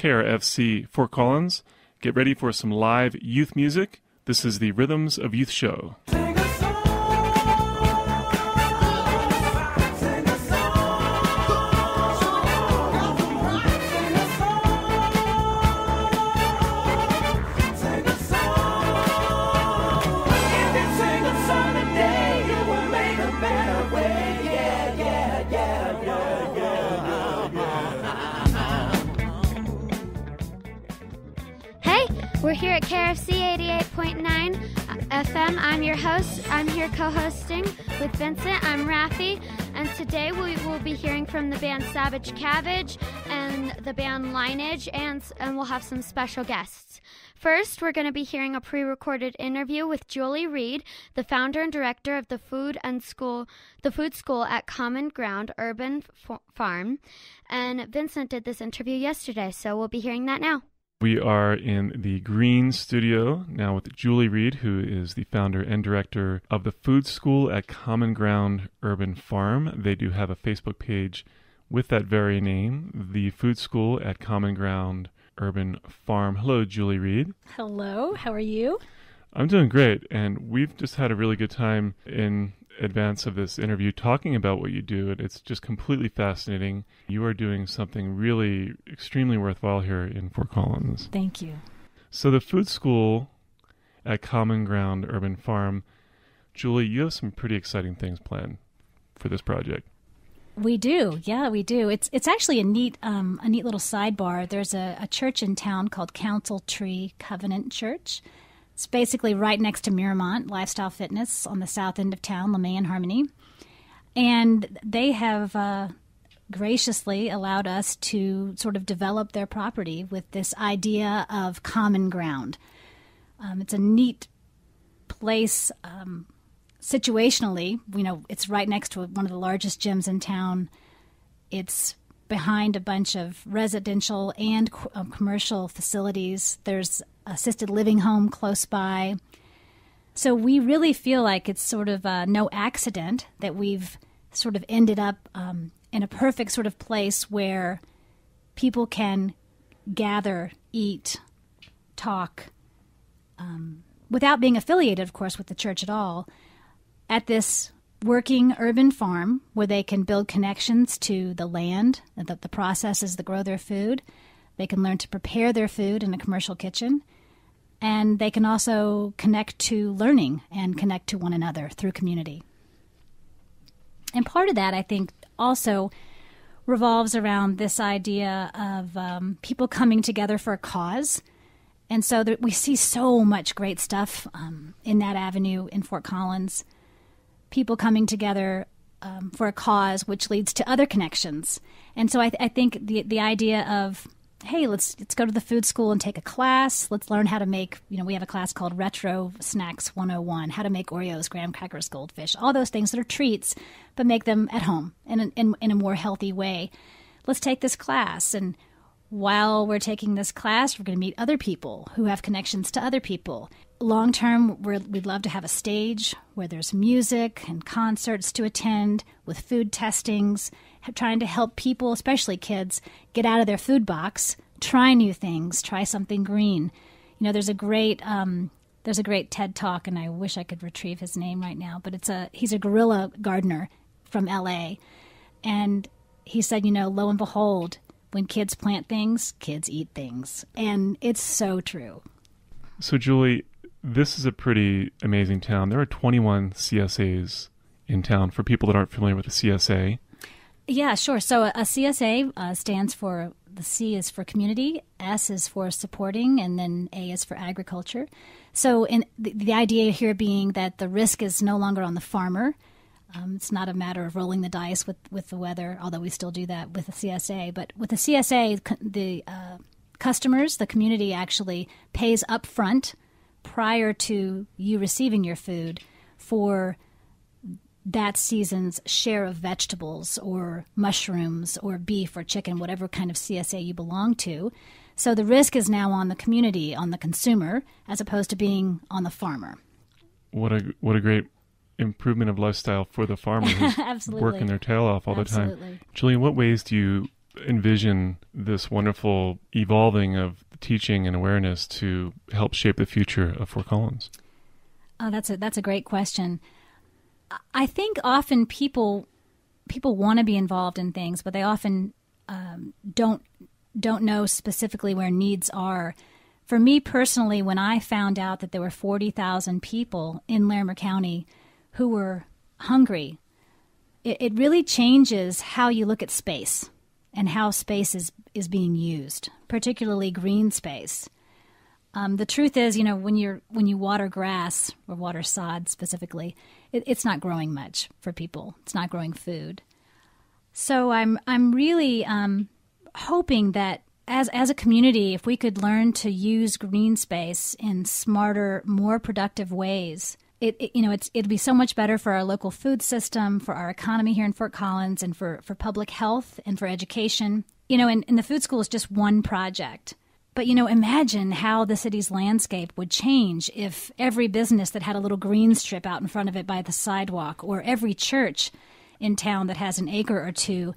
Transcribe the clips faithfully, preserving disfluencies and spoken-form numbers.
K R F C Fort Collins. Get ready for some live youth music. This is the Rhythms of Youth show. We're here at K R F C eighty-eight point nine F M. I'm your host. I'm here co-hosting with Vincent. I'm Raffy, and today we will be hearing from the band Savage Cabbage and the band Lineage, and, and we'll have some special guests. First, we're going to be hearing a pre-recorded interview with Julie Reed, the founder and director of the food and school, the food school at Common Ground Urban F- Farm, and Vincent did this interview yesterday, so we'll be hearing that now. We are in the Green Studio now with Julie Reed, who is the founder and director of the food school at Common Ground Urban Farm. They do have a Facebook page with that very name, the food school at Common Ground Urban Farm. Hello, Julie Reed. Hello, how are you? I'm doing great, and we've just had a really good time in advance of this interview talking about what you do, and it's just completely fascinating. You are doing something really extremely worthwhile here in Fort Collins. Thank you. So the food school at Common Ground Urban Farm, Julie, you have some pretty exciting things planned for this project. We do, yeah, we do. It's it's actually a neat um, a neat little sidebar. There's a, a church in town called Council Tree Covenant Church. It's basically right next to Miramont Lifestyle Fitness on the south end of town, LeMay and Harmony. And they have uh, graciously allowed us to sort of develop their property with this idea of common ground. Um, it's a neat place um, situationally. You know, it's right next to one of the largest gyms in town. It's behind a bunch of residential and uh, commercial facilities. There's assisted living home close by. So we really feel like it's sort of uh, no accident that we've sort of ended up um, in a perfect sort of place where people can gather, eat, talk, um, without being affiliated, of course, with the church at all, at this working urban farm where they can build connections to the land, the, the processes that grow their food. They can learn to prepare their food in a commercial kitchen. And they can also connect to learning and connect to one another through community. And part of that, I think, also revolves around this idea of um, people coming together for a cause. And so that we see so much great stuff um, in that avenue in Fort Collins. People coming together um, for a cause, which leads to other connections. And so I, th- I think the the idea of, hey, let's let's go to the food school and take a class. Let's learn how to make, you know, we have a class called Retro Snacks one oh one, how to make Oreos, graham crackers, goldfish, all those things that are treats, but make them at home in a, in, in a more healthy way. Let's take this class, and while we're taking this class, we're going to meet other people who have connections to other people. Long term, we're, we'd love to have a stage where there's music and concerts to attend with food testings, trying to help people, especially kids, get out of their food box, try new things, try something green. You know, there's a great um, there's a great TED Talk, and I wish I could retrieve his name right now, but it's a he's a guerrilla gardener from L A, and he said, you know, lo and behold, when kids plant things, kids eat things, and it's so true. So, Julie, this is a pretty amazing town. There are twenty-one C S As in town. For people that aren't familiar with the C S A. Yeah, sure. So a C S A uh, stands for, the C is for community, S is for supporting, and then A is for agriculture. So in the, the idea here being that the risk is no longer on the farmer. Um, it's not a matter of rolling the dice with, with the weather, although we still do that with the C S A. But with the C S A, the uh, customers, the community actually pays up front prior to you receiving your food for that season's share of vegetables or mushrooms or beef or chicken, whatever kind of C S A you belong to. So the risk is now on the community, on the consumer, as opposed to being on the farmer. What a what a great improvement of lifestyle for the farmer who's working their tail off all Absolutely. the time. Julie, in what ways do you envision this wonderful evolving of teaching and awareness to help shape the future of Fort Collins? Oh, that's a that's a great question. I think often people people want to be involved in things, but they often um, don't don't know specifically where needs are. For me personally, when I found out that there were forty thousand people in Larimer County who were hungry, it, it really changes how you look at space and how space is, is being used, particularly green space. Um, the truth is, you know, when you're when you water grass or water sod specifically, it, it's not growing much for people. It's not growing food. So I'm I'm really um, hoping that as as a community, if we could learn to use green space in smarter, more productive ways, it, it you know it's it'd be so much better for our local food system, for our economy here in Fort Collins, and for, for public health and for education. You know, and, and the food school is just one project. But, you know, imagine how the city's landscape would change if every business that had a little green strip out in front of it by the sidewalk, or every church in town that has an acre or two,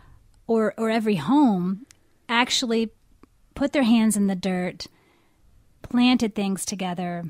or or every home actually put their hands in the dirt, planted things together,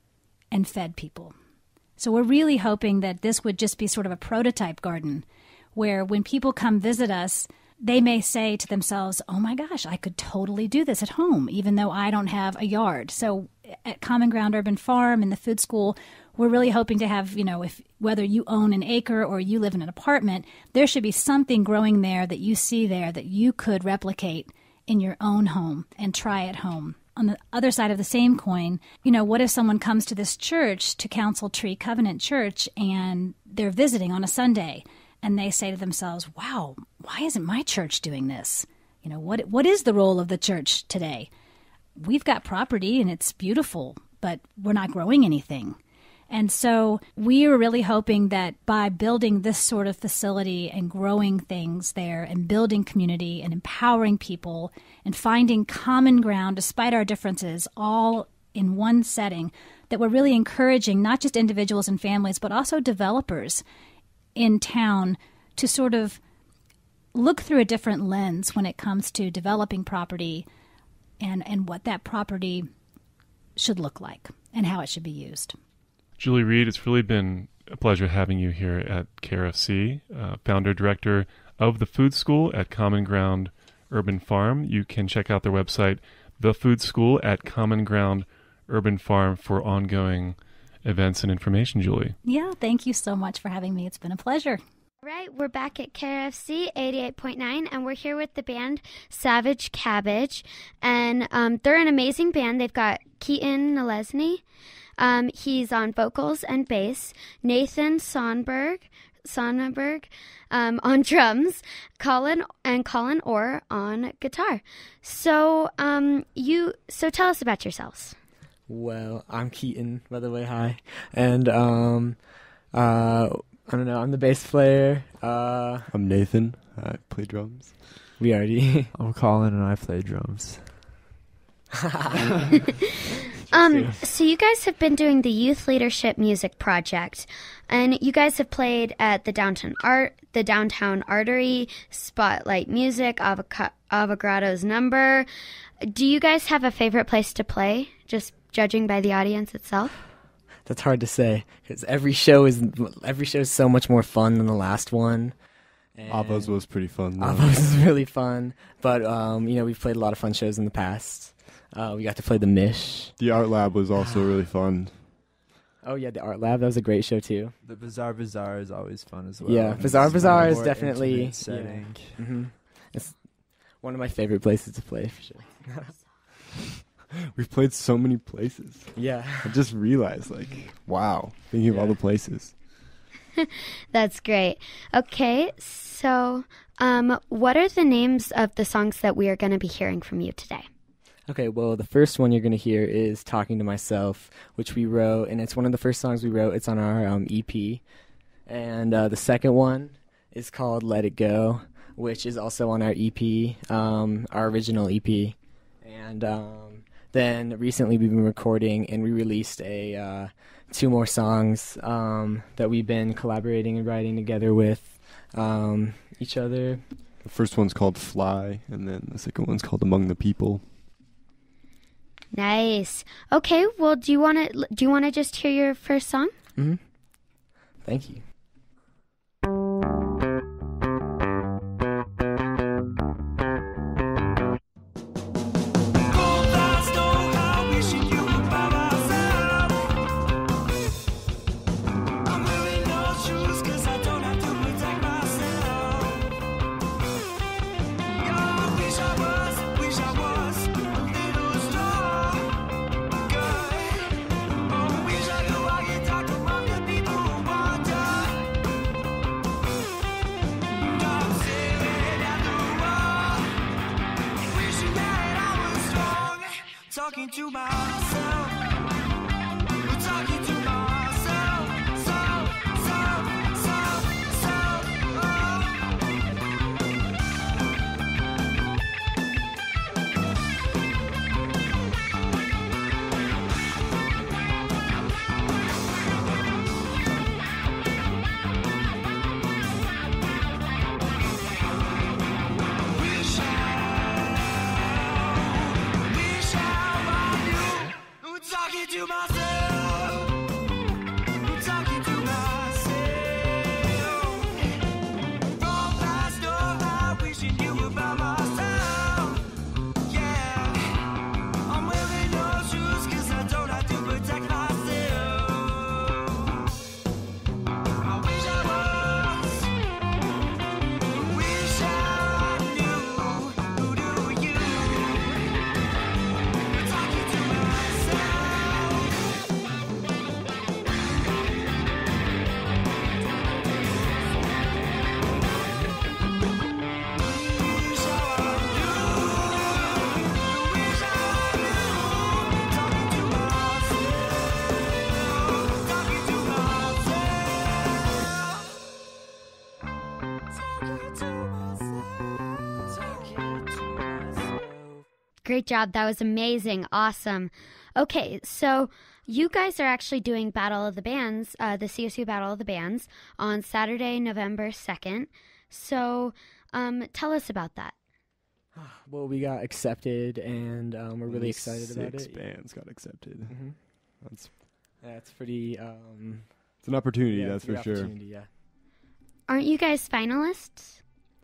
and fed people. So we're really hoping that this would just be sort of a prototype garden where when people come visit us, they may say to themselves, oh my gosh, I could totally do this at home, even though I don't have a yard. So at Common Ground Urban Farm and the food school, we're really hoping to have, you know, if whether you own an acre or you live in an apartment, there should be something growing there that you see there that you could replicate in your own home and try at home. On the other side of the same coin, you know, what if someone comes to this church, to Council Tree Covenant Church, and they're visiting on a Sunday, and they say to themselves, wow, why isn't my church doing this? You know, what what is the role of the church today? We've got property and it's beautiful, but we're not growing anything. And so we are really hoping that by building this sort of facility and growing things there and building community and empowering people and finding common ground despite our differences all in one setting, that we're really encouraging not just individuals and families, but also developers in town to sort of look through a different lens when it comes to developing property and, and what that property should look like and how it should be used. Julie Reed, it's really been a pleasure having you here at K R F C, uh, founder director of the Food School at Common Ground Urban Farm. You can check out their website, The Food School at Common Ground Urban Farm, for ongoing events and information, Julie. Yeah, thank you so much for having me. It's been a pleasure. All right, we're back at K R F C eighty-eight point nine, and we're here with the band Savage Cabbage, and um, they're an amazing band. They've got Keaton Nalesny. Um, he's on vocals and bass. Nathan Sonberg, Sonnenberg um, on drums. Colin and Colin Orr on guitar. So, um, you so tell us about yourselves. Well, I'm Keaton, by the way, hi. And, um, uh, I don't know, I'm the bass player. Uh, I'm Nathan, I play drums. We already... I'm Colin and I play drums. um, so you guys have been doing the Youth Leadership Music Project, and you guys have played at the Downtown Art, the Downtown Artery, Spotlight Music, Avoca- Avocado's Number. Do you guys have a favorite place to play, just judging by the audience itself? That's hard to say, because every show is every show is so much more fun than the last one. Avos was pretty fun. Though. Avos is really fun, but um, you know, we've played a lot of fun shows in the past. Uh, we got to play the Mish. The Art Lab was also really fun. Oh yeah, the Art Lab, that was a great show too. The Bazaar Bazaar is always fun as well. Yeah, Bazaar Bazaar is more definitely setting. Yeah. Mm-hmm. It's one of my favorite places to play for sure. We've played so many places. Yeah, I just realized, like, wow, thinking of yeah. all the places. That's great. Okay, so um, what are the names of the songs that we are going to be hearing from you today? Okay, well, the first one you're going to hear is Talking to Myself, which we wrote, and it's one of the first songs we wrote. It's on our um, E P. And uh, the second one is called Let It Go, which is also on our E P, um, our original E P. And um, then recently we've been recording, and we released a uh, two more songs um, that we've been collaborating and writing together with um, each other. The first one's called Fly, and then the second one's called Among the People. Nice. Okay, well, do you want to do you want to just hear your first song? Mm-hmm. Thank you. Talking to myself, talking to myself, self, self, self, self, oh. Wish I, wish I talking to myself, talking to myself. From past door, I'm wishing you were by myself. Yeah, I'm wearing no shoes 'cause I don't have to protect myself. I wish I was, wish I knew who do you. Talking to myself. Great job. That was amazing. Awesome. Okay, so you guys are actually doing Battle of the Bands, uh, the C S U Battle of the Bands, on Saturday, November second. So um, tell us about that. Well, we got accepted, and um, we're really Only excited about Six it. bands got accepted. Mm-hmm. That's That's pretty. Um, it's an opportunity, yeah, that's it's a for good sure. opportunity, Yeah. Aren't you guys finalists?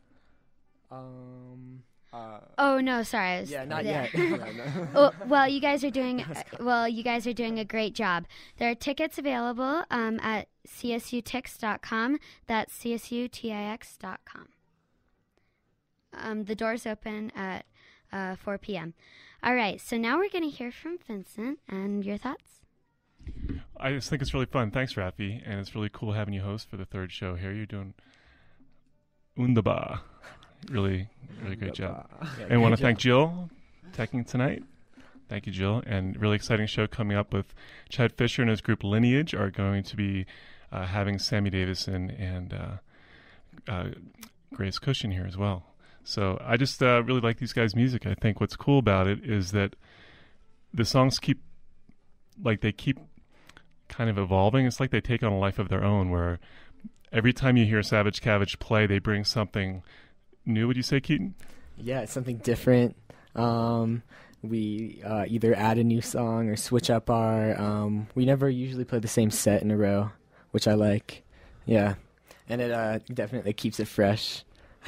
Um. Uh, Oh no, sorry. I was, Yeah, not yeah. yet. well, well, you guys are doing well. You guys are doing a great job. There are tickets available um, at c s u tix dot com. That's c s u tix dot com. Um, the doors open at uh, four p.m. All right, so now we're going to hear from Vincent and your thoughts. I just think it's really fun. Thanks, Raffy, and it's really cool having you host for the third show here. You're doing wunderbar. Really, really great job. Yeah, And I want to good thank job. Jill teching tonight. Thank you, Jill. And really exciting show coming up with Chad Fisher and his group Lineage are going to be uh, having Sammy Davison and uh, uh, Grace Kuch in here as well. So I just uh, really like these guys' music. I think what's cool about it is that the songs keep, like they keep kind of evolving. It's like they take on a life of their own where every time you hear Savage Cabbage play, they bring something new, would you say, Keaton? Yeah, it's something different. Um, we uh, either add a new song or switch up our. Um, we never usually play the same set in a row, which I like. Yeah, and it uh, definitely keeps it fresh.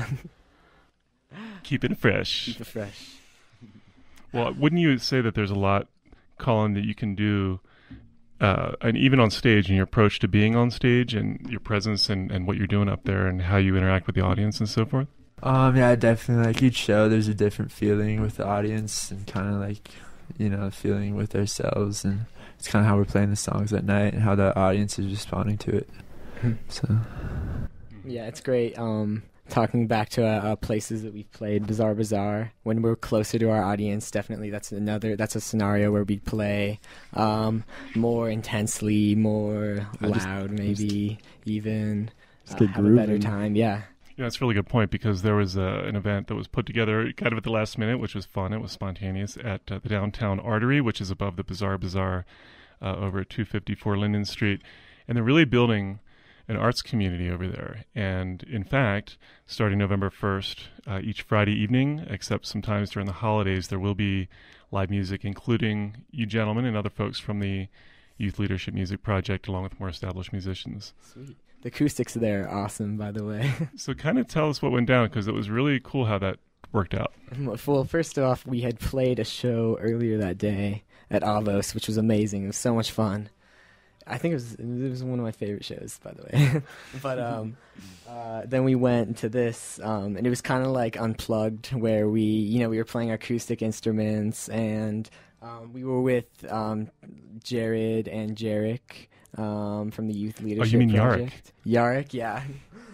Keep it fresh. Keep it fresh. Well, wouldn't you say that there's a lot, Colin, that you can do, uh, and even on stage, and your approach to being on stage, and your presence, and, and what you're doing up there, and how you interact with the audience and so forth? Um, yeah, definitely. Like each show, there's a different feeling with the audience, and kind of like, you know, feeling with ourselves, and it's kind of how we're playing the songs at night, and how the audience is responding to it. So, Yeah, it's great. Um, talking back to uh, uh, places that we've played, Bizarre Bazaar, when we're closer to our audience, definitely that's another. That's a scenario where we play um, more intensely, more I just- loud, maybe even Just uh, get have a better grooving. time. Yeah. Yeah, that's a really good point, because there was uh, an event that was put together kind of at the last minute, which was fun. It was spontaneous at uh, the Downtown Artery, which is above the Bizarre Bazaar uh, over at two fifty-four Linden Street. And they're really building an arts community over there. And in fact, starting November first, uh, each Friday evening, except sometimes during the holidays, there will be live music, including you gentlemen and other folks from the Youth Leadership Music Project, along with more established musicians. Sweet. The acoustics there are awesome, by the way. So kind of tell us what went down, because it was really cool how that worked out. Well, first off, we had played a show earlier that day at Avos, which was amazing. It was so much fun. I think it was it was one of my favorite shows, by the way. But um, uh, then we went to this, um, and it was kind of like unplugged, where we, you know, we were playing acoustic instruments, and um, we were with um, Jared and Jarek um, from the Youth Leadership Oh, you mean Project. Yarrick? Yarrick, yeah.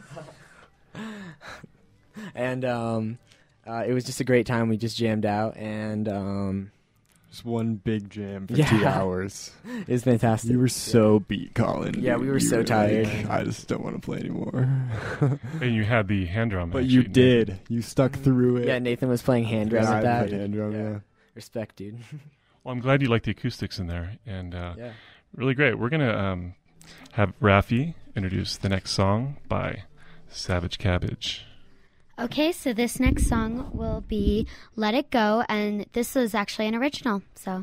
And um, uh, it was just a great time. We just jammed out, and um, Just one big jam for Yeah. two hours. it was fantastic. You were so beat, Colin. Yeah, we were You so tired. like, I just don't want to play anymore. And you had the hand drum. But actually, you Nathan. did. You stuck through it. Yeah, Nathan was playing hand drum Yeah, at I that. played hand drum, Yeah. yeah. Respect, dude. Well, I'm glad you like the acoustics in there, and uh, Yeah. really great. We're going to um, have Raffy introduce the next song by Savage Cabbage. Okay, so this next song will be Let It Go, and this is actually an original, so.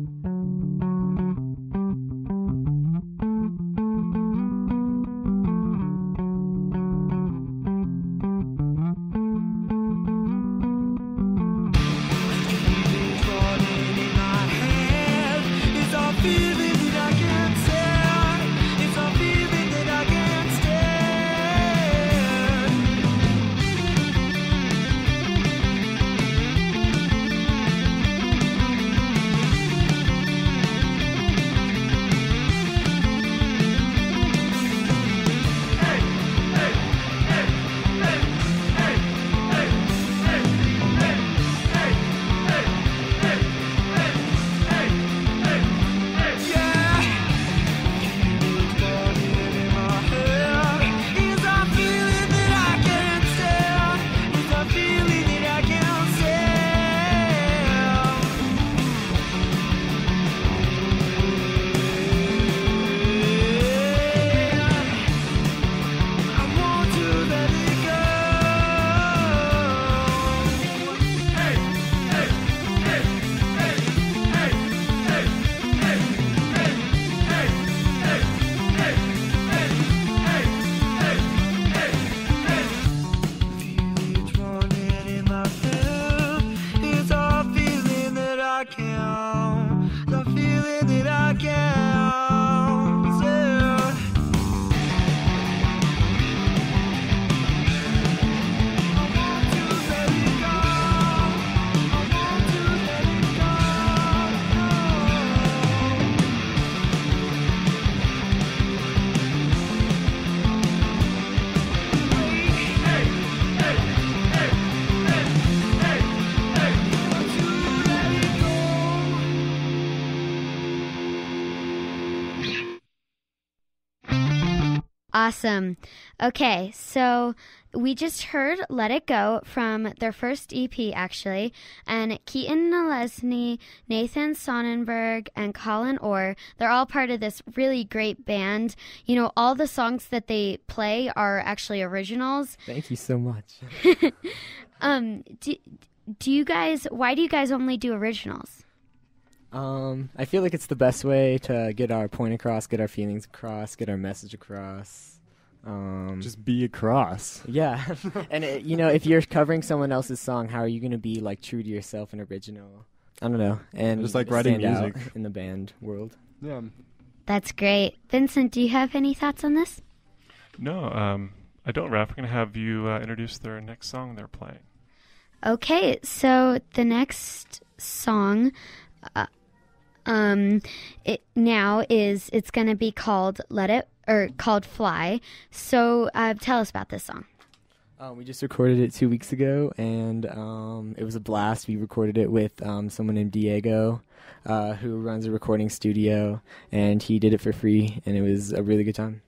Awesome. Okay, so we just heard Let It Go from their first E P, actually. And Keaton Nalesny, Nathan Sonnenberg, and Colin Orr, they're all part of this really great band. You know, all the songs that they play are actually originals. Thank you so much. um, do, do you guys, why do you guys only do originals? Um, I feel like it's the best way to get our point across, get our feelings across, get our message across. Um, Just be across. yeah, and it, you know, if you're covering someone else's song, how are you going to be like true to yourself and original? I don't know, and Just like writing stand out music. in the band world. Yeah. That's great. Vincent, do you have any thoughts on this? No, um, I don't, Raph. We're going to have you uh, introduce their next song they're playing. Okay, so the next song uh, um, it now is, it's going to be called Let It, or called Fly. So uh, tell us about this song. Um, we just recorded it two weeks ago, and um, it was a blast. We recorded it with um, someone named Diego, uh, who runs a recording studio, and he did it for free, and it was a really good time.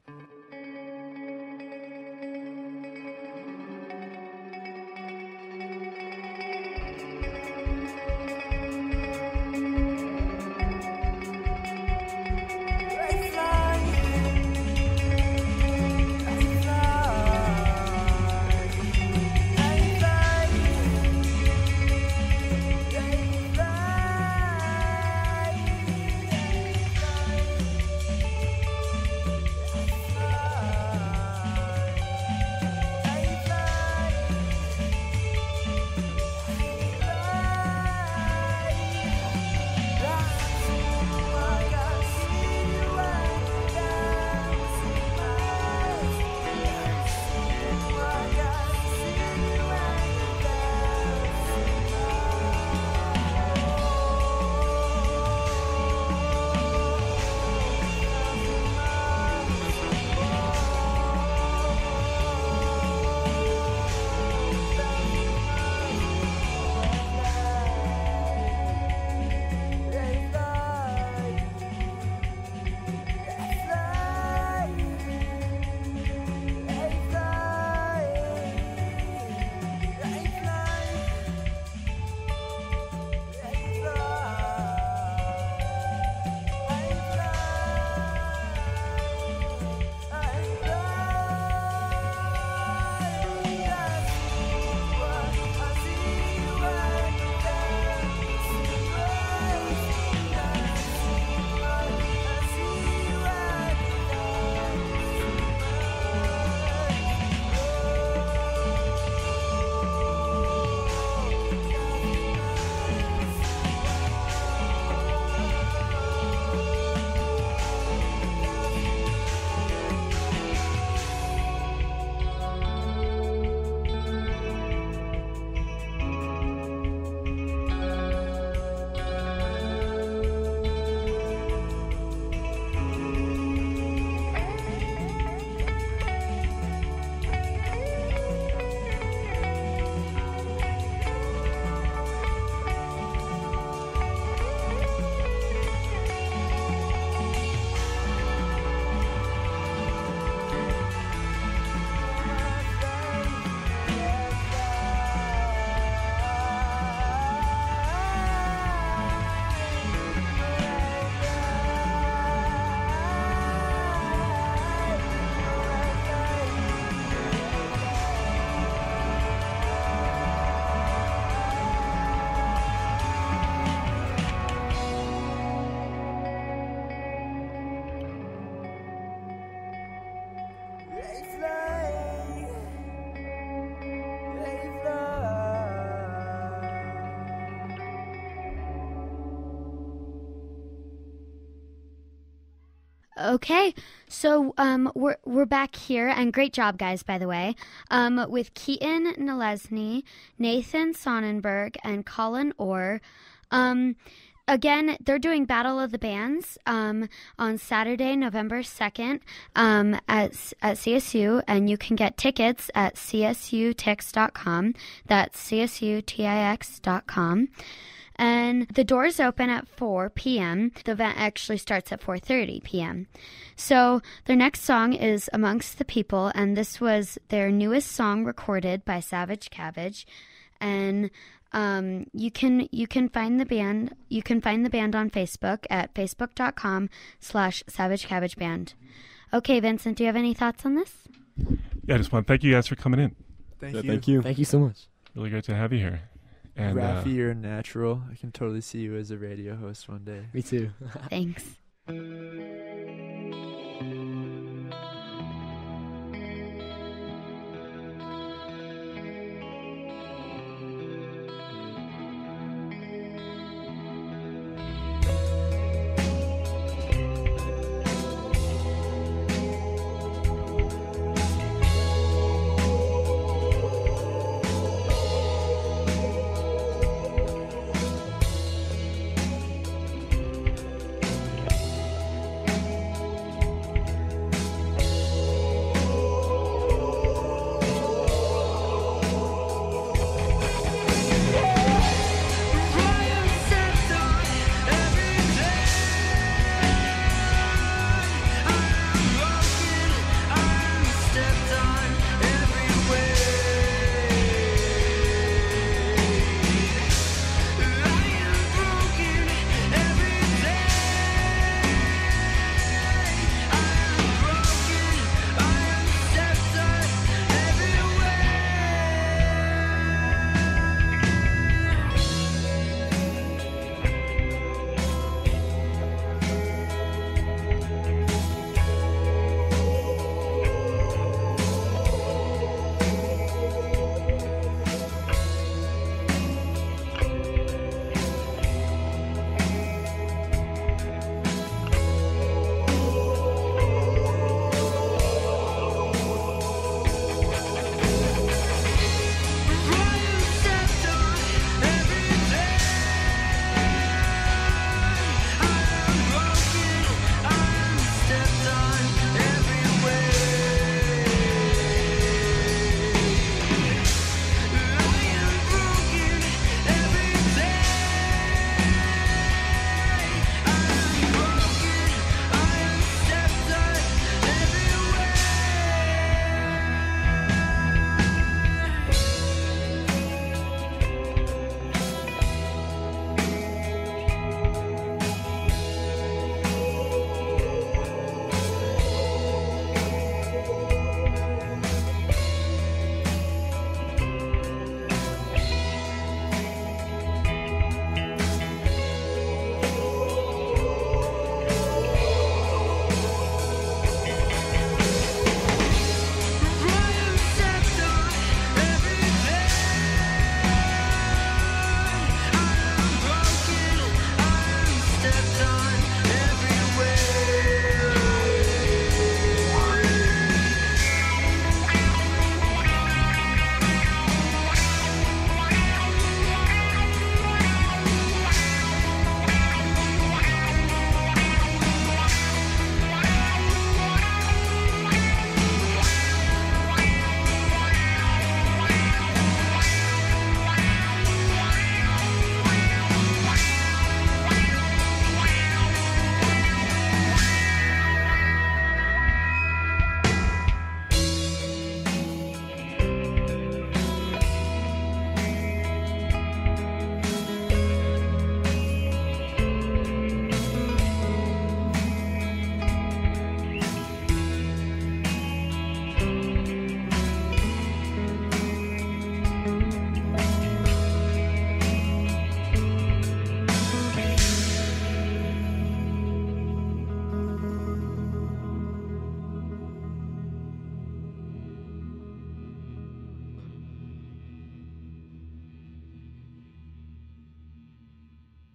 Okay, so um, we're we're back here, and great job, guys, by the way, um, with Keaton Nalesny, Nathan Sonnenberg, and Colin Orr. Um, again, they're doing Battle of the Bands um, on Saturday, November second um, at at C S U, and you can get tickets at c s u tix dot com. That's c s u tix dot com. And the doors open at four p.m. The event actually starts at four thirty p.m. So their next song is Amongst the People, and this was their newest song recorded by Savage Cabbage. And um, you can you can find the band you can find the band on Facebook at facebook dot com slash Savage Cabbage Band. Okay, Vincent, do you have any thoughts on this? Yeah, I just want to thank you guys for coming in. Thank Yeah, you. thank you. Thank you so much. Really great to have you here. And uh, Raffy, you're a natural. I can totally see you as a radio host one day. Me too. Thanks.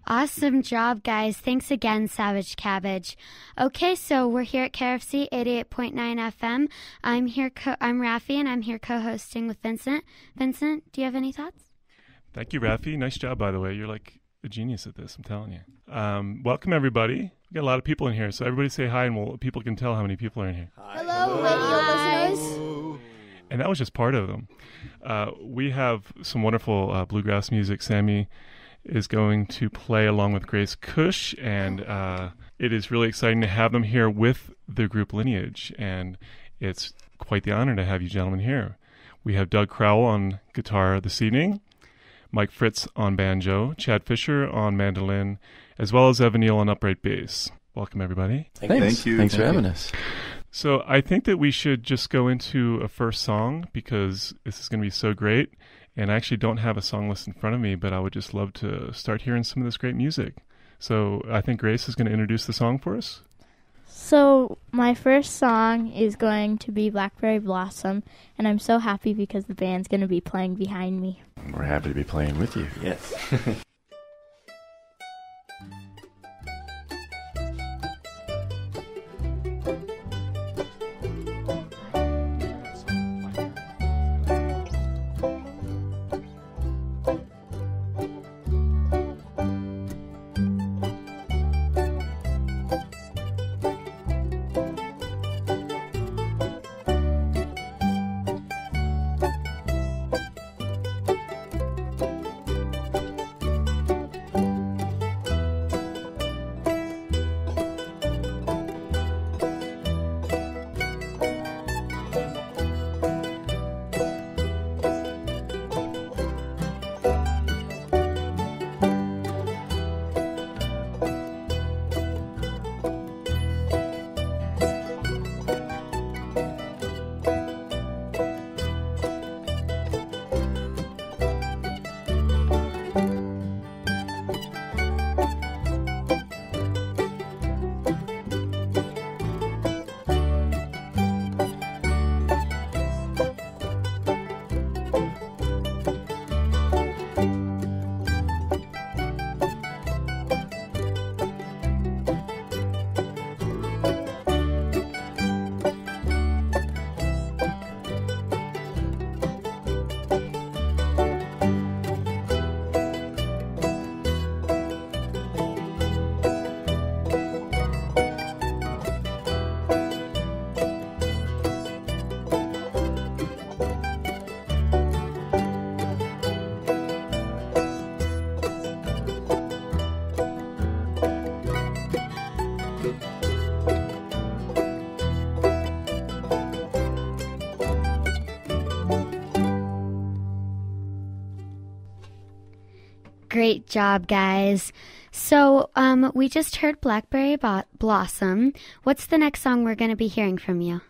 Awesome job, guys. Thanks again, Savage Cabbage. Okay, so we're here at K R F C eighty-eight point nine F M. I'm here. Co- I'm Raffy, and I'm here co-hosting with Vincent. Vincent, do you have any thoughts? Thank you, Raffy. Nice job, by the way. You're like a genius at this, I'm telling you. Um, welcome, everybody. We got a lot of people in here, so everybody say hi, and we'll, people can tell how many people are in here. Hello, radio listeners. And that was just part of them. Uh, we have some wonderful uh, bluegrass music. Sammy is going to play along with Grace Kuch, and uh, it is really exciting to have them here with the group Lineage, and it's quite the honor to have you gentlemen here. We have Doug Crowell on guitar this evening, Mike Fritz on banjo, Chad Fisher on mandolin, as well as Evan Neal on upright bass. Welcome, everybody. Thanks. Thank you. Thanks Thank for having you. us. So I think that we should just go into a first song because this is going to be so great. And I actually don't have a song list in front of me, but I would just love to start hearing some of this great music. So I think Grace is going to introduce the song for us. So my first song is going to be Blackberry Blossom, and I'm so happy because the band's going to be playing behind me. We're happy to be playing with you. Yes. Great job, guys. So um, we just heard Blackberry Bo- Blossom. What's the next song we're going to be hearing from you?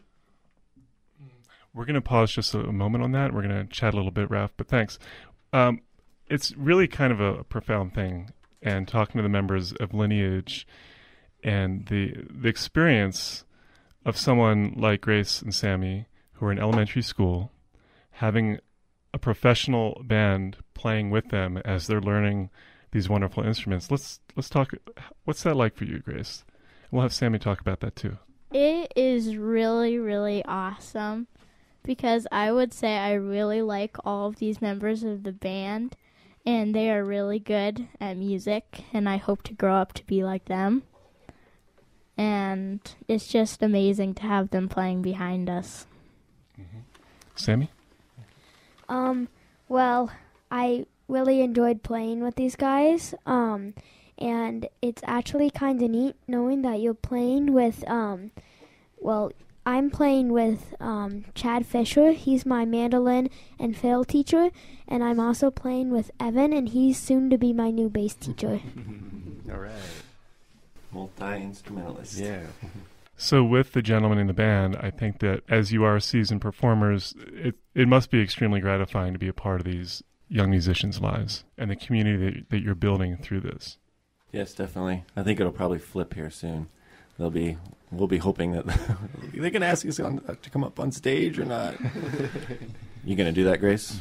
We're going to pause just a moment on that. We're going to chat a little bit, Raph, but thanks. Um, it's really kind of a profound thing, and talking to the members of Lineage and the the experience of someone like Grace and Sammy, who are in elementary school, having a professional band playing with them as they're learning these wonderful instruments. Let's let's talk. What's that like for you, Grace? We'll have Sammy talk about that too. It is really, really awesome because I would say I really like all of these members of the band, and they are really good at music, and I hope to grow up to be like them. And it's just amazing to have them playing behind us. Mm-hmm. Sammy? Um, well, I really enjoyed playing with these guys, um, and it's actually kind of neat knowing that you're playing with, um, well, I'm playing with um, Chad Fisher. He's my mandolin and fiddle teacher, and I'm also playing with Evan, and he's soon to be my new bass teacher. All right. Multi-instrumentalist. Yeah. So with the gentlemen in the band, I think that as you are seasoned performers, it, it must be extremely gratifying to be a part of these young musicians' lives and the community that, that you're building through this. Yes, definitely. I think it'll probably flip here soon. They'll be, we'll be hoping that they can ask us on, to come up on stage or not. You gonna do that, Grace?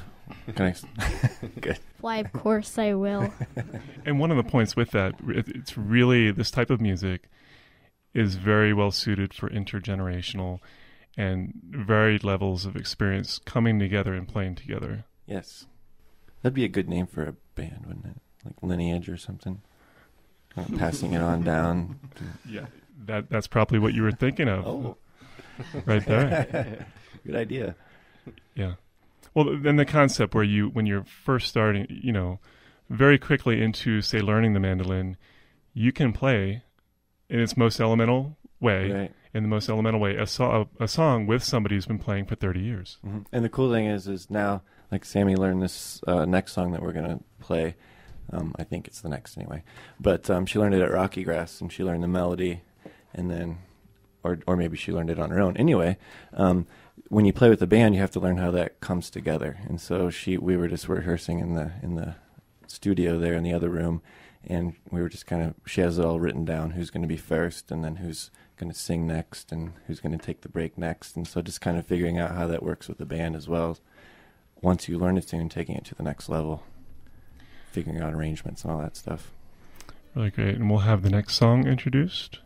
Can I? Good. Why, of course I will. And one of the points with that, it, it's really, this type of music is very well suited for intergenerational and varied levels of experience coming together and playing together. Yes. That'd be a good name for a band, wouldn't it? Like Lineage or something. Kind of passing it on down. To... Yeah, that that's probably what you were thinking of. Oh. Right there. Good idea. Yeah. Well, then the concept where you, when you're first starting, you know, very quickly into, say, learning the mandolin, you can play in its most elemental way, right. in the most elemental way, a, so- a song with somebody who's been playing for thirty years. Mm-hmm. And the cool thing is, is now, like Sammy learned this uh, next song that we're going to play. Um, I think it's the next anyway. But um, she learned it at Rocky Grass, and she learned the melody, and then, or or maybe she learned it on her own. Anyway, um, when you play with the band, you have to learn how that comes together. And so she, we were just rehearsing in the in the studio there in the other room, and we were just kind of, she has it all written down, who's going to be first, and then who's going to sing next, and who's going to take the break next. And so just kind of figuring out how that works with the band as well. Once you learn a tune, taking it to the next level, figuring out arrangements and all that stuff. Really great. And we'll have the next song introduced.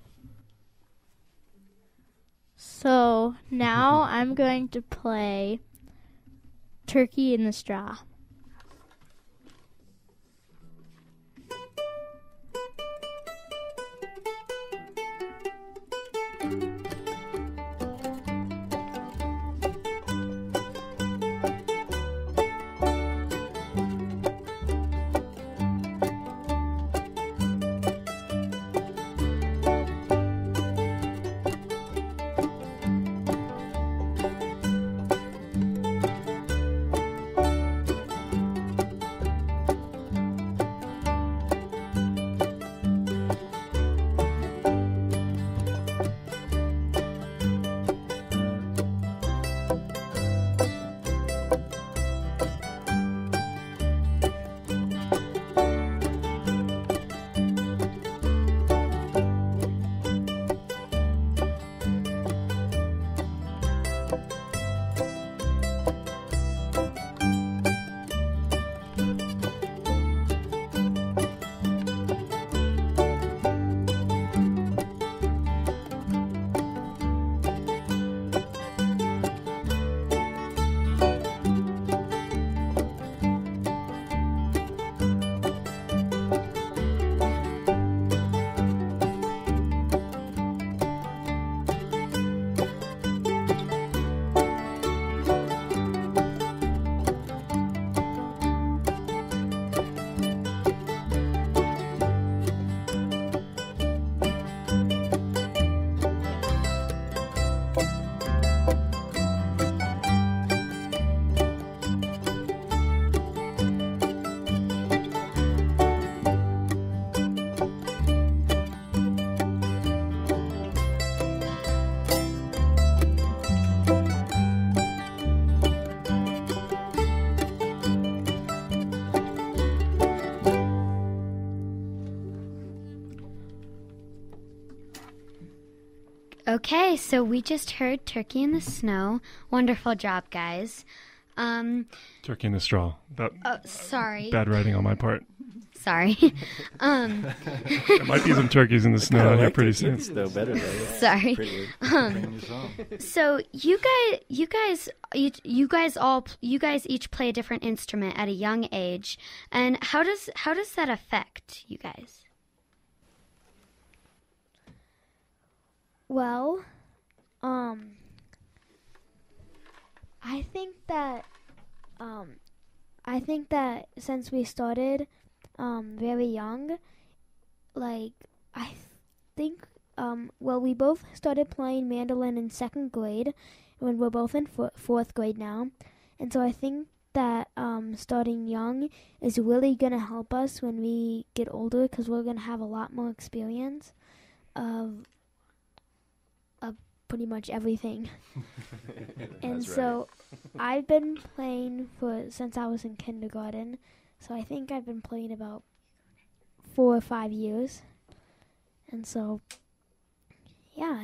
So now I'm going to play Turkey in the Straw. Okay, so we just heard Turkey in the Snow. Wonderful job, guys. Um, Turkey in the Straw. That, oh, sorry. Bad writing on my part. Sorry. um, there might be some turkeys in the snow out here pretty soon. Though better though. Sorry. Um, so you guys, you guys, you, you guys all, you guys each play a different instrument at a young age, and how does how does that affect you guys? Well, um, I think that, um, I think that since we started, um, very young, like, I think, um, well, we both started playing mandolin in second grade, when we're both in f- fourth grade now, and so I think that, um, starting young is really gonna help us when we get older, because we're gonna have a lot more experience of pretty much everything. And so I've been playing for since I was in kindergarten, so I think I've been playing about four or five years. And so yeah,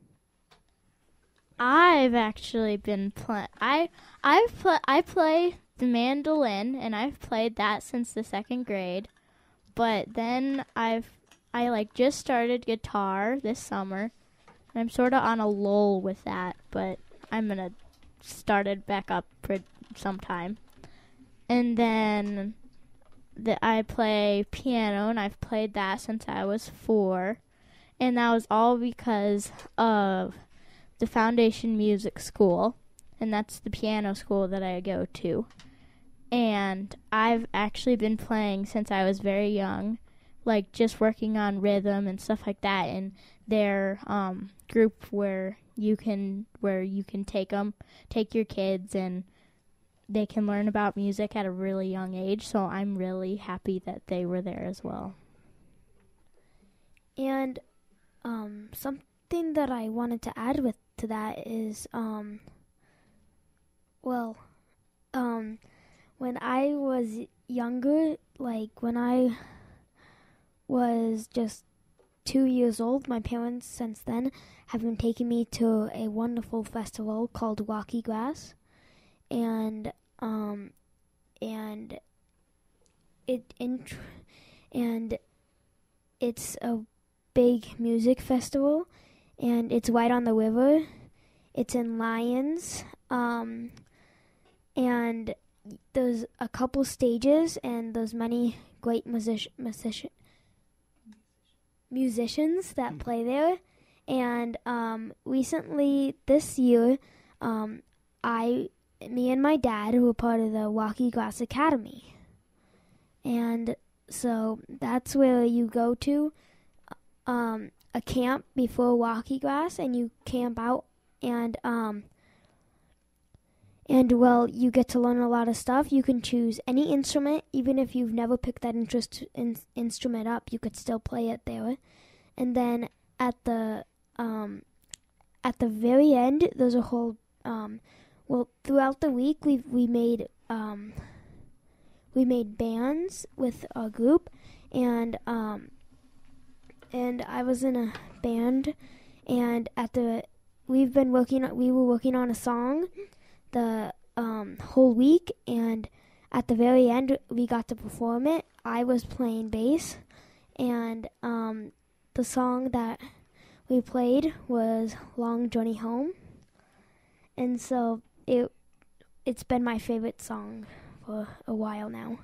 I've actually been play I I've pl- I play the mandolin, and I've played that since the second grade. But then I've I like just started guitar this summer. And I'm sort of on a lull with that, but I'm gonna start it back up for sometime. And then the, I play piano, and I've played that since I was four. And that was all because of the Foundation Music School, and that's the piano school that I go to. And I've actually been playing since I was very young, like just working on rhythm and stuff like that in their um, group where you can where you can take them, take your kids, and they can learn about music at a really young age. So I'm really happy that they were there as well. And um, something that I wanted to add with to that is, um, well, um, when I was younger, like when I was just two years old, my parents since then have been taking me to a wonderful festival called Rocky Grass, and um, and it int- and it's a big music festival, and it's right on the river. It's in Lyons, um, and there's a couple stages, and there's many great music- music- musicians that play there. And um, recently, this year, um, I, me and my dad were part of the Rocky Grass Academy, and so that's where you go to. Um, a camp before Rocky Grass, and you camp out, and um, and well, you get to learn a lot of stuff. You can choose any instrument, even if you've never picked that interest in, instrument up, you could still play it there. And then at the um, at the very end, there's a whole um, well, throughout the week, we we made um, we made bands with our group, and um. And I was in a band, and at the we've been working we were working on a song the um, whole week, and at the very end we got to perform it. I was playing bass, and um, the song that we played was Long Journey Home, and so it it's been my favorite song for a while now.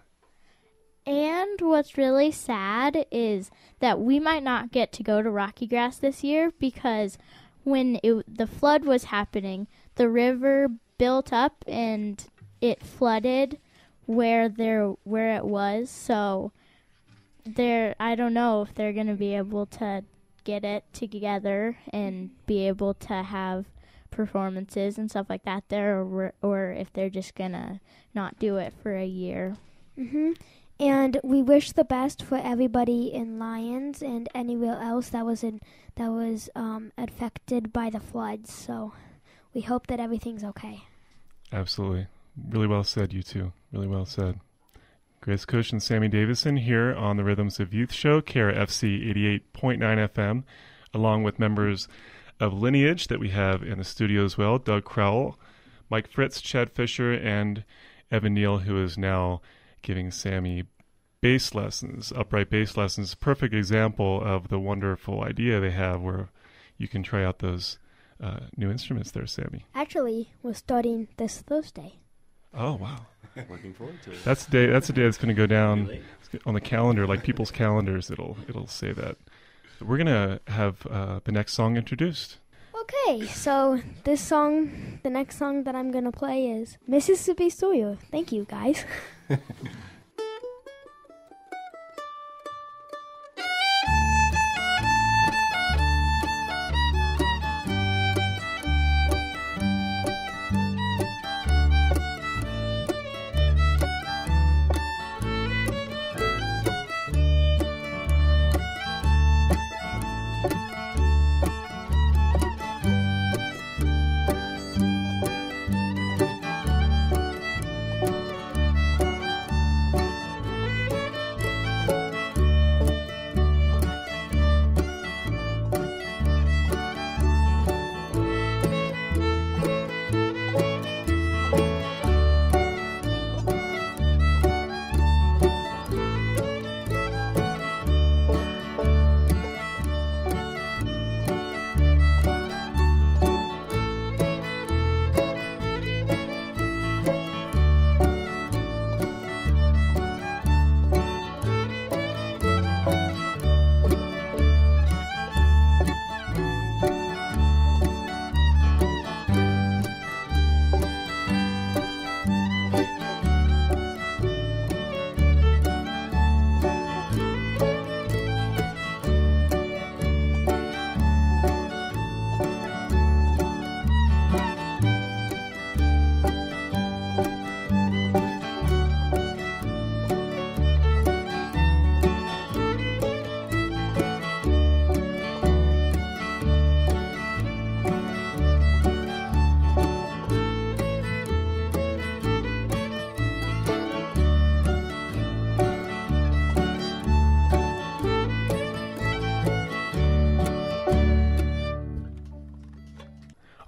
And what's really sad is that we might not get to go to Rocky Grass this year because when it, the flood was happening, the river built up and it flooded where there where it was. So there, I don't know if they're going to be able to get it together and be able to have performances and stuff like that there, or, or if they're just going to not do it for a year. Mm-hmm. And we wish the best for everybody in Lyons and anywhere else that was in that was um, affected by the floods. So we hope that everything's okay. Absolutely. Really well said, you two. Really well said. Grace Kuch and Sammy Davison here on the Rhythms of Youth show, K R F C eighty-eight point nine F M, along with members of Lineage that we have in the studio as well, Doug Crowell, Mike Fritz, Chad Fisher, and Evan Neal, who is now giving Sammy bass lessons, upright bass lessons. Perfect example of the wonderful idea they have where you can try out those uh, new instruments there, Sammy. Actually, we're starting this Thursday. Oh, wow. Looking forward to it. That's the day, that's the day that's going to go down on the calendar, like people's calendars. It'll it'll say that. We're going to have uh, the next song introduced. Okay, so this song, the next song that I'm going to play is Mississippi Sawyer. Thank you, guys.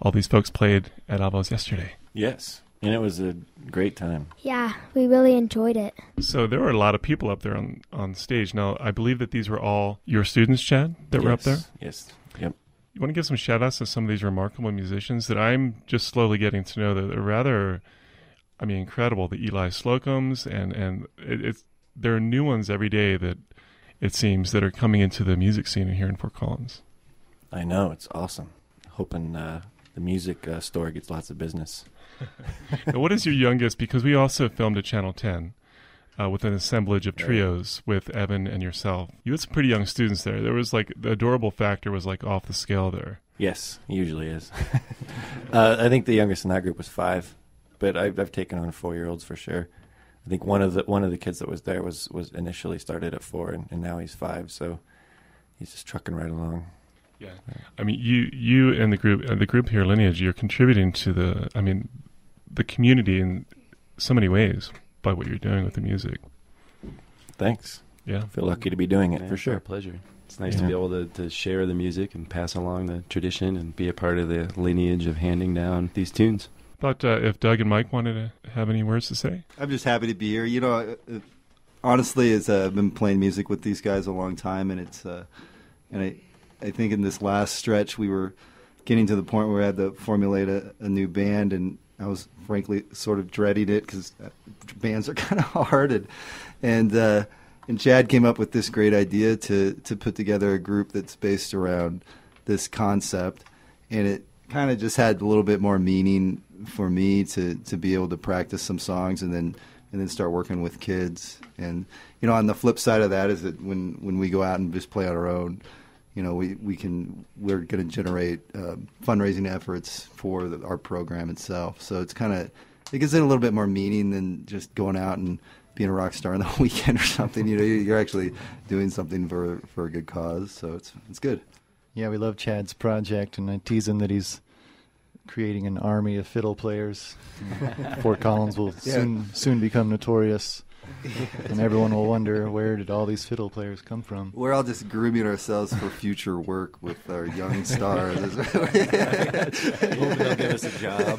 all these folks played at Avo's yesterday. Yes, and it was a great time. Yeah, we really enjoyed it. So there were a lot of people up there on, on stage. Now, I believe that these were all your students, Chad, that yes. were up there? Yes, yep. You want to give some shout-outs to some of these remarkable musicians that I'm just slowly getting to know that are rather, I mean, incredible. The Eli Slocums, and, and it, it's there are new ones every day that it seems that are coming into the music scene here in Fort Collins. I know, it's awesome. Hoping uh, the music uh, store gets lots of business. Now, what is your youngest? Because we also filmed at Channel ten uh, with an assemblage of trios with Evan and yourself. You had some pretty young students there. There was like the adorable factor was like off the scale there. Yes, it usually is. uh, I think the youngest in that group was five, but I've, I've taken on four-year-olds for sure. I think one of the one of the kids that was there was, was initially started at four, and, and now he's five, so he's just trucking right along. Yeah, I mean, you you and the group uh, the group here, Lineage, you're contributing to the, I mean, the community in so many ways by what you're doing with the music. Thanks. Yeah, I feel lucky to be doing it Yeah, for it's sure. our pleasure. It's nice Yeah. to be able to, to share the music and pass along the tradition and be a part of the lineage of handing down these tunes. Thought uh, if Doug and Mike wanted to have any words to say. I'm just happy to be here. You know, uh, uh, honestly, as uh, I've been playing music with these guys a long time, and it's uh, and I I think in this last stretch we were getting to the point where we had to formulate a, a new band, and I was frankly sort of dreading it because bands are kind of hard, and and uh, and Chad came up with this great idea to to put together a group that's based around this concept, and it kind of just had a little bit more meaning for me to to be able to practice some songs and then and then start working with kids. And you know, on the flip side of that is that when when we go out and just play on our own, you know, we we can we're going to generate uh, fundraising efforts for the, our program itself. So it's kind of it gives it a little bit more meaning than just going out and being a rock star on the weekend or something. You know, you're actually doing something for for a good cause. So it's it's good. Yeah, we love Chad's project, and I tease him that he's creating an army of fiddle players. Fort Collins will Yeah. soon soon become notorious, and everyone will wonder, where did all these fiddle players come from? We're all just grooming ourselves for future work with our young stars. Hoping they'll give us a job.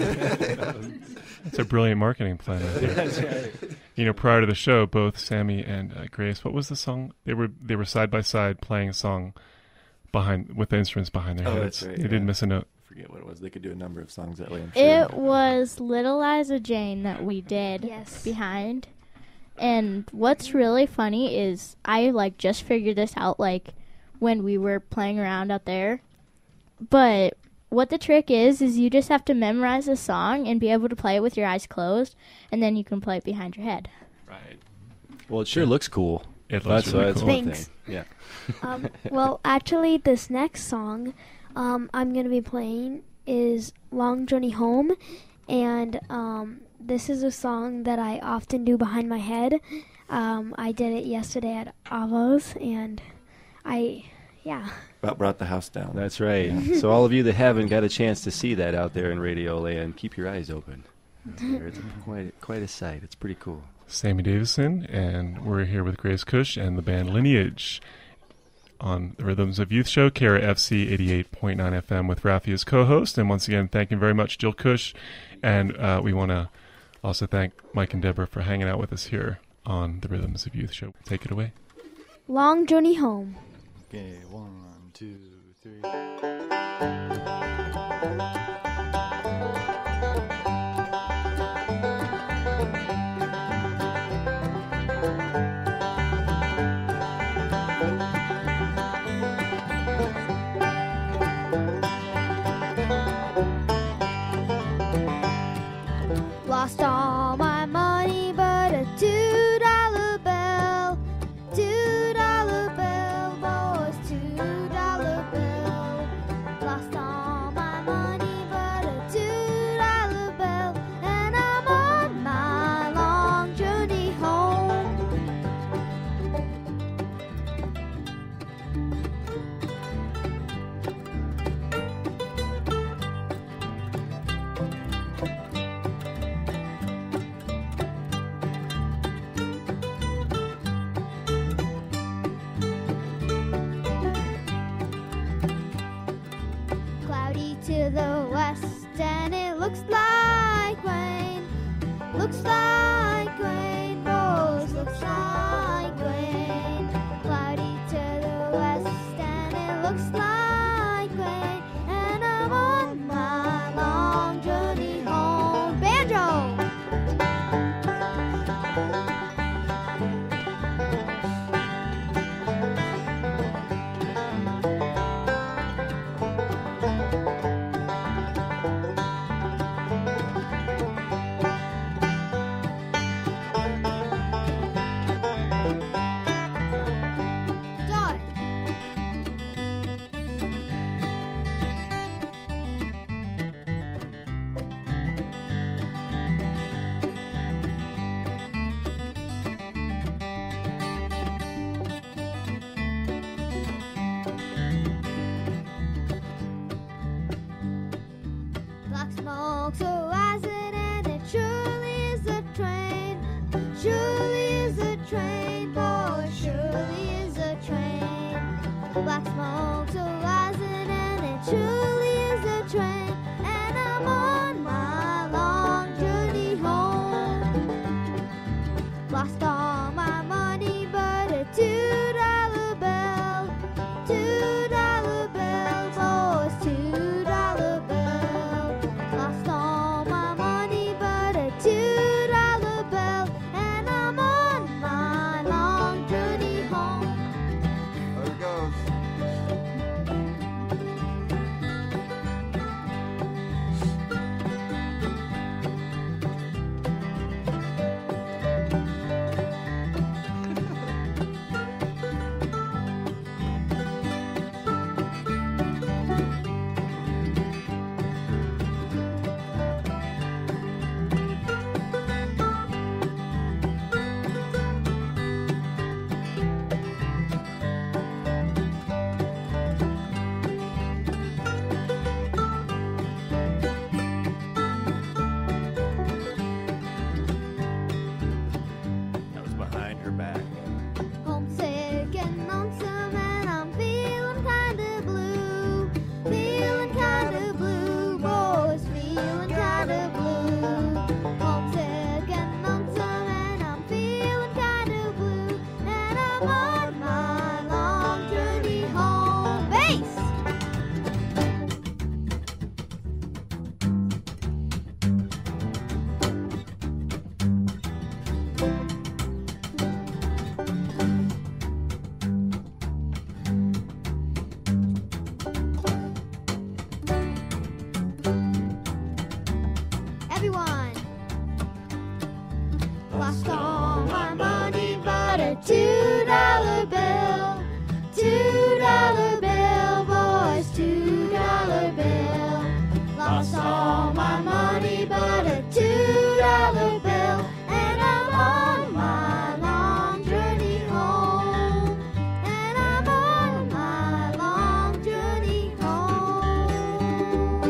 It's a brilliant marketing plan. I think. That's right. You know, prior to the show, both Sammy and uh, Grace, what was the song? They were they were side by side playing a song behind with the instruments behind their Oh, heads. that's right, They yeah. didn't miss a note. I forget what it was. They could do a number of songs that way, I'm sure. It was Little Liza Jane that we did Yes. behind. And what's really funny is I like just figured this out like when we were playing around out there. But what the trick is is you just have to memorize a song and be able to play it with your eyes closed, and then you can play it behind your head. Right. Well, it sure looks cool. It looks That's, really that's cool. one Thanks. thing. Yeah. Um, well, actually, this next song um, I'm going to be playing is Long Journey Home, and um, this is a song that I often do behind my head. Um, I did it yesterday at Avo's, and I, yeah. About brought the house down. That's right. So all of you that haven't got a chance to see that out there in Radio Land, keep your eyes open. It's quite quite a sight. It's pretty cool. Sammy Davison, and we're here with Grace Kuch and the band Lineage on the Rhythms of Youth show, K R F C eighty-eight point nine F M with Raffy as co-host. And once again, thank you very much, Jill Kuch. And uh, we want to also thank Mike and Deborah for hanging out with us here on the Rhythms of Youth show. Take it away. Long Journey Home. Okay, one, two, three. Lost all my money but a two dollar bill. Two dollar bill, boys, two dollar bill. Lost all my money to the west, and it looks like rain. Looks like rain, boys, looks like rain. Cloudy to the west, and it looks like rain. And I'm on my long journey home. Banjo! Dot. Black smoke's horizon, and it surely is a train. Surely is a train, boy, surely is a train. Black smoke's horizon, and it surely is a train. And I'm on my long journey home. Lost all my money, but a two dollar bill. Two dollar bill, boys, two dollar bill. Lost all my money, but a two dollar bill. And I'm on my long journey home. There it goes. That was behind her back. Homesick and lonesome, and I'm feeling kinda blue. Feeling kinda blue, boys, feeling kinda blue. Homesick and lonesome, and I'm feeling kinda blue. And I'm on my long journey home. Bass! Everyone! Lost all my money, but a two dollar bill. Two dollar bill, boys, two dollar bill. Lost all my money, but a two dollar bill. And I'm on my long journey home. And I'm on my long journey home.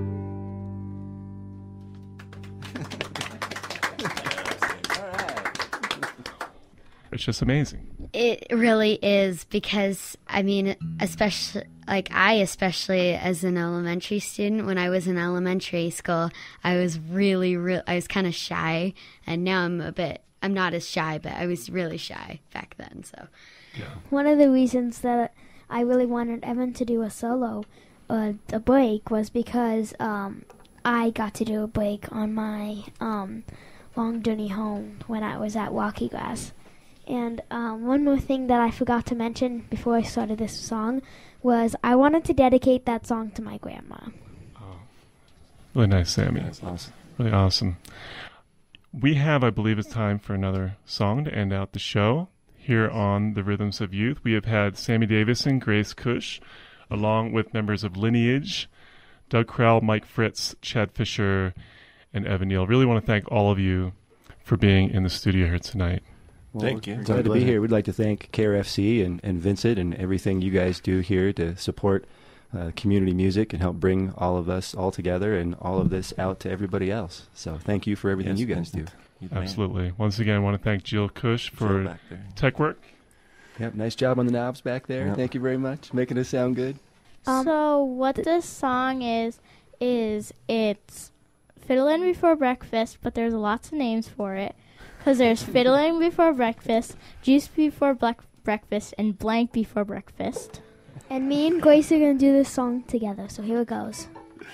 It's just amazing. It really is because, I mean, especially, like, I, especially as an elementary student, when I was in elementary school, I was really, real I was kind of shy, and now I'm a bit, I'm not as shy, but I was really shy back then, so. One of the reasons that I really wanted Evan to do a solo, uh, a break, was because um, I got to do a break on my um, long journey home when I was at Rocky Grass. And um, one more thing that I forgot to mention before I started this song was I wanted to dedicate that song to my grandma. Really nice, Sammy. That's awesome. Really awesome. We have, I believe it's time for another song to end out the show. Here on The Rhythms of Youth, we have had Sammy Davison, Grace Kuch, along with members of Lineage, Doug Crowell, Mike Fritz, Chad Fisher, and Evan Neal. Really want to thank all of you for being in the studio here tonight. Well, Thank you. Glad to be here. We'd like to thank K R F C and, and Vincent and everything you guys do here to support uh, community music and help bring all of us all together and all of this out to everybody else. So thank you for everything Yes, you guys Vincent. do. Absolutely. Once again, I want to thank Jill Kuch for tech work. Yep, nice job on the knobs back there. Yep. Thank you very much. Making us sound good. Um, so what this song is, is it's Fiddling Before Breakfast, but there's lots of names for it. Because there's Fiddling Before Breakfast, Juice Before black Breakfast, and Blank Before Breakfast. And me and Grace are going to do this song together, so here it goes.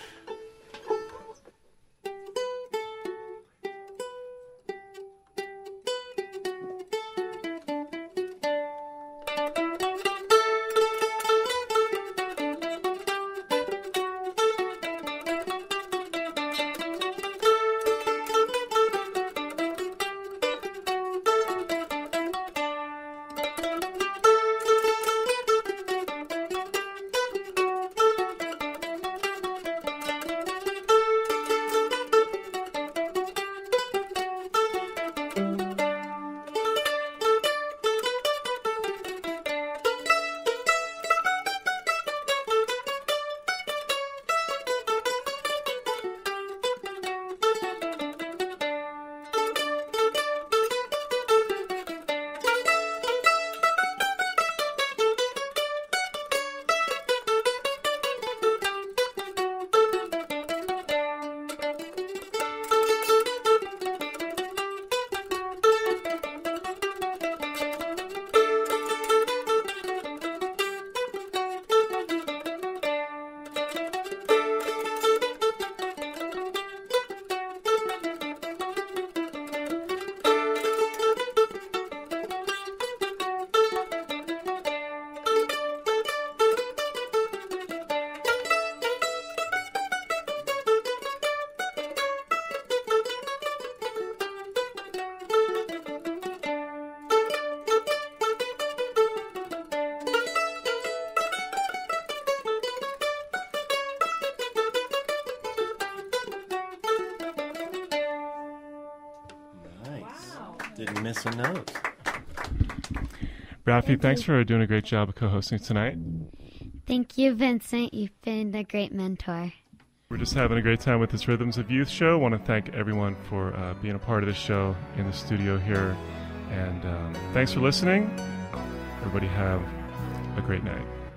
Didn't miss a note. Raffy, Thank thanks you. for doing a great job of co-hosting tonight. Thank you, Vincent. You've been a great mentor. We're just having a great time with this Rhythms of Youth show. I want to thank everyone for uh, being a part of this show in the studio here. And um, thanks for listening. Everybody have a great night.